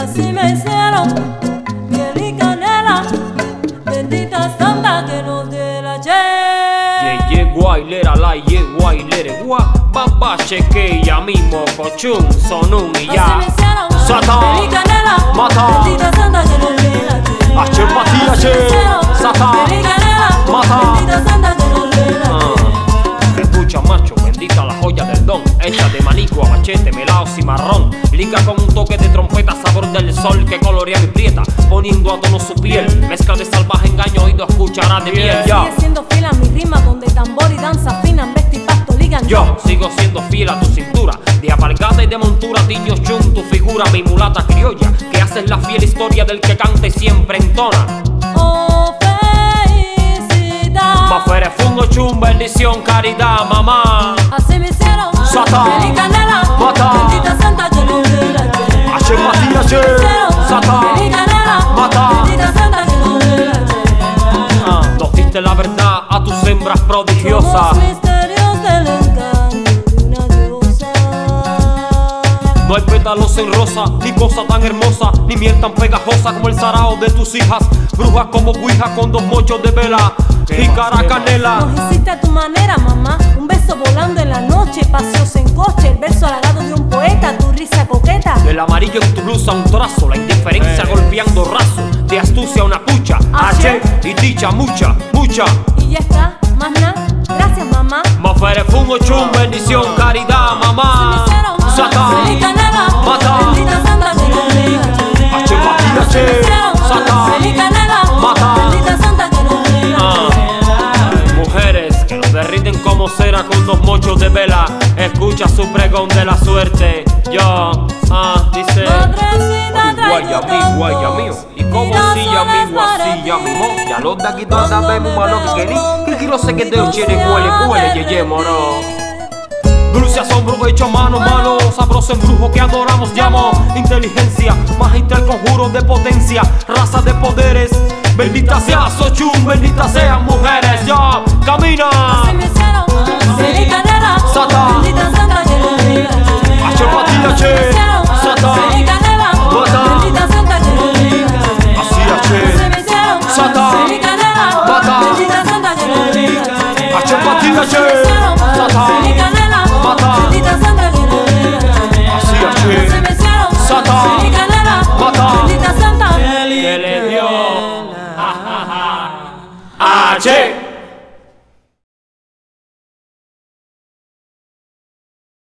Así me hicieron miel y canela, bendita santa que nos dé la che. Ye guailera la ye guailere gua baba chequeya mismo cochun sonun y ya. Así me hicieron Sata miel y canela, Mata bendita santa que nos dé la che. Ache Matías Así me che hicieron Sata miel y canela, Mata bendita santa que nos dé la che. Escucha macho, bendita la joya del don, hecha de manico, machete, melao, cimarrón, liga con un toque de trompeta, sabor del sol que colorea mi prieta, poniendo a tono su piel, mezcla de salvaje engaño y 2 cucharadas de miel. Sigue siendo fila mi rima donde tambor y danza fina en veste y pasto ligan. Yo sigo siendo fiel a tu cintura, de apargata y de montura, tiño chun, tu figura, mi mulata criolla, que haces la fiel historia del que canta y siempre entona. Oh, felicidad. Mafere fungo chun, bendición, caridad, mamá. Así me hicieron Sata miel y canela, Mata bendita santa que nos dé la che. Ache Matías che Sata miel y canela, Mata bendita santa que nos dé la che. Nos diste la verdad a tus hembras prodigiosas. Somos misterios del encanto de una diosa. No hay pétalos en rosa, ni cosa tan hermosa, ni miel tan pegajosa como el sarao de tus hijas. Brujas como guija con 2 mochos de vela y cara canela. Nos hiciste a tu manera, mamá. Un beso volando en la noche, paseos en coche, el verso halagado de un poeta, tu risa coqueta. El amarillo en tu blusa un trazo, la indiferencia golpeando raso, de astucia una pucha, H y dicha mucha, mucha. Y ya está, más nada. Gracias, mamá. Mafere fungo chum, bendición, caridad, mamá. Sata miel y canela, Mata bendita santa que nos dé la che. Ache Matías che Sata miel y canela, Mata bendita santa que nos dé la che. Mujeres que nos derriten como cera con 2 mochos de vela. Escucha su pregón de la suerte. Yo, dice Madrecita, traigo tanto, Guayamío. Y como silla mi guasilla mi mo. Ya los de aquí todos sabemos malo que querí. Que quiero sé que te ochire huele, yeye moro. Dulce asombro hecho a mano, sabroso embrujo que adoramos, llamo inteligencia, magistral conjuro de potencia, raza de poderes, bendita sea Sochum, bendita sean mujeres, ya, camina. Así me hicieron miel y canela, Sata bendita santa que nos dé la che. Ache Matías che Sata miel y canela, Mata bendita santa que nos dé la che. Así Ache Así me hicieron Sata miel y canela, Mata bendita santa que nos dé la che. Ache Matías che Sata miel y canela, Mata bendita santa que nos dé la che. Así Así Ache me hicieron Sata miel y canela, Mata bendita santa que le dio H